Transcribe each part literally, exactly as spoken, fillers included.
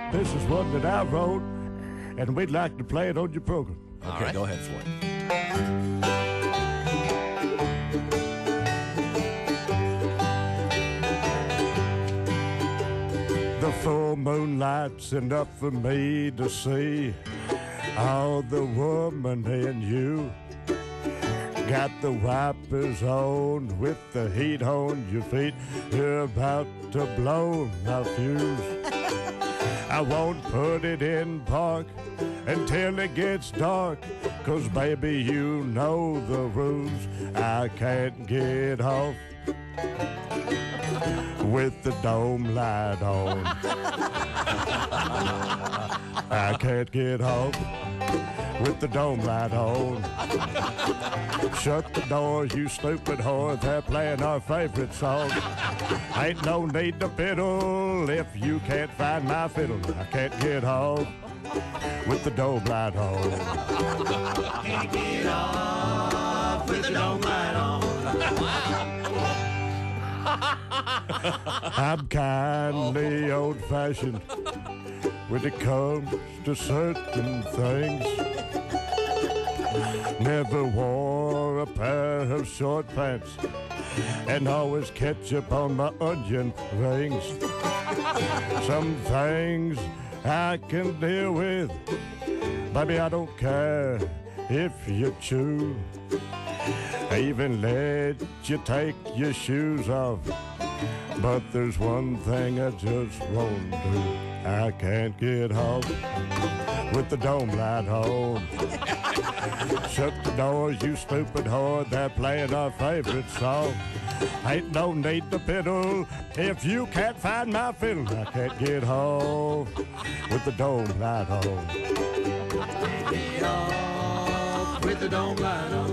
This is one that I wrote, and we'd like to play it on your program. Okay, right. Go ahead, Floyd. The full moonlight's enough for me to see all the woman in you. Got the wipers on with the heat on your feet. You're about to blow my fuse. I won't put it in park until it gets dark, 'cause baby, you know the rules. I can't get off with the dome light on. I can't get off with the dome light on. Shut the door, you stupid whore. They're playing our favorite song. Ain't no need to fiddle if you can't find my fiddle. I can't get off with the dome light on. Can't get off with the dome light on. I'm kindly old-fashioned when it comes to certain things. Never wore a pair of short pants and always ketchup on my onion rings. Some things I can deal with, baby, I don't care if you chew. I even let you take your shoes off, but there's one thing I just won't do. I can't get off with the dome light on. Shut the door, you stupid whore. They're playing our favorite song. Ain't no need to fiddle if you can't find my fiddle. I can't get off with the dome light on. Can't get off with the dome light on.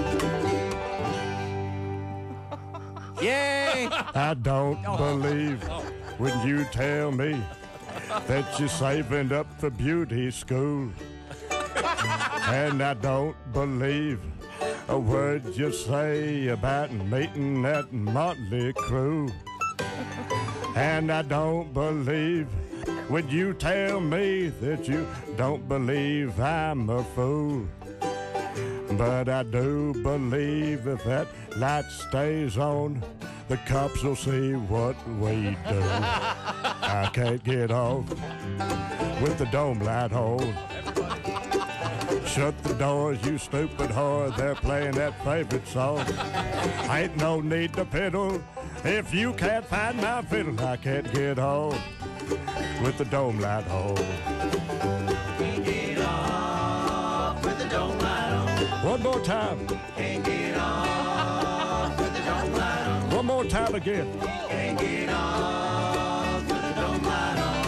Yay! I don't believe when you tell me that you're saving up for beauty school. And I don't believe a word you say about meeting that motley crew. And I don't believe when you tell me that you don't believe I'm a fool. But I do believe if that light stays on, the cops will see what we do. I can't get off with the dome light on. Shut the doors, you stupid whore. They're playing that favorite song. Ain't no need to fiddle if you can't find my fiddle. I can't get off with the dome light on. Can't get off with the dome light on. One more time. Can't get off with the dome light on. One more time again. Can't get off with the dome light on.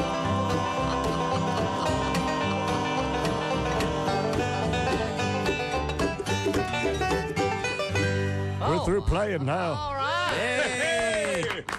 We're through playing now. All right. Yay!